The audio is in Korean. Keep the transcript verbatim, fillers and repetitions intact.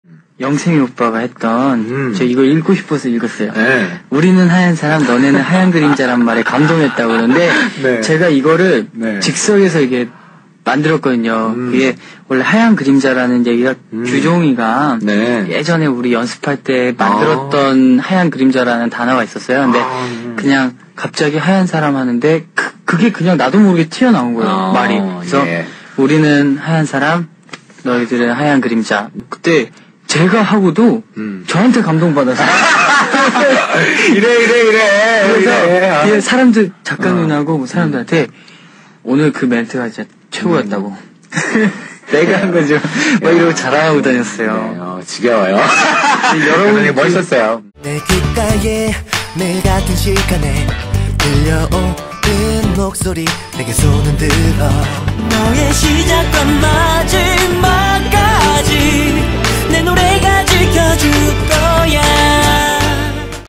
영생이 오빠가 했던 음. 저 이거 읽고 싶어서 읽었어요. 네. 우리는 하얀 사람, 너네는 하얀 그림자란 말에 감동했다고 그러는데 네. 제가 이거를 네. 즉석에서 이게 만들었거든요. 음. 이게 원래 하얀 그림자라는 얘기가 음. 규종이가 네. 예전에 우리 연습할 때 만들었던 아. 하얀 그림자라는 단어가 있었어요. 근데 아, 음. 그냥 갑자기 하얀 사람 하는데 그, 그게 그냥 나도 모르게 튀어나온 거예요. 아, 말이. 그래서 예. 우리는 하얀 사람, 너희들은 하얀 그림자. 그때 제가 하고도 음. 저한테 감동받았어요. 이래 이래 이래. 그래서 이래. 아. 이게 사람들 작가 누나고 뭐 사람들한테 오늘 그 멘트가 진짜 최고였다고. 음. 내가 한 거죠. 막 이러고 자랑하고 다녔어요. 네, 어, 지겨워요. 여러분이 멋있었어요. 내 귓가에 매일 같은 시간에 들려오는 목소리 내게 손은 들어 너의 시작과 마지막까지 내 노래가 지켜주고